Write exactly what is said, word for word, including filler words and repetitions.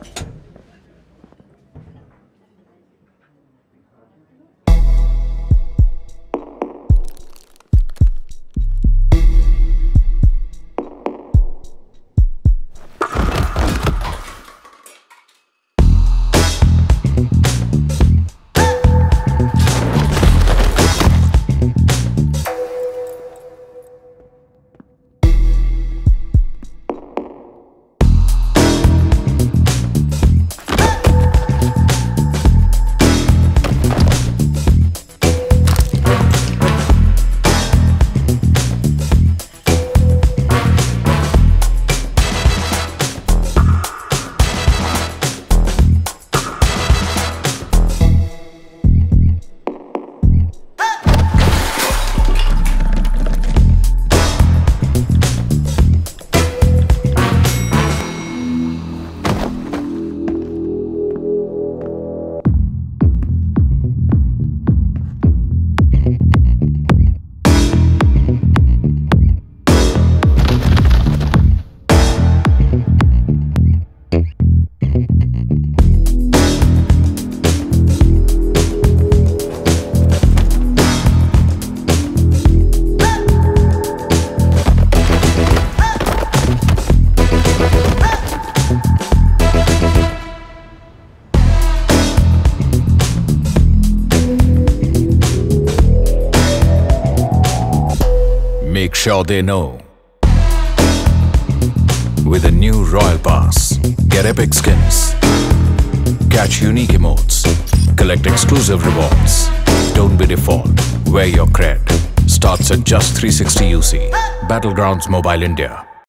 Make sure they know. With a new Royal Pass, get epic skins, catch unique emotes, collect exclusive rewards. Don't be default, wear your cred. Starts at just three sixty U C. Battlegrounds Mobile India.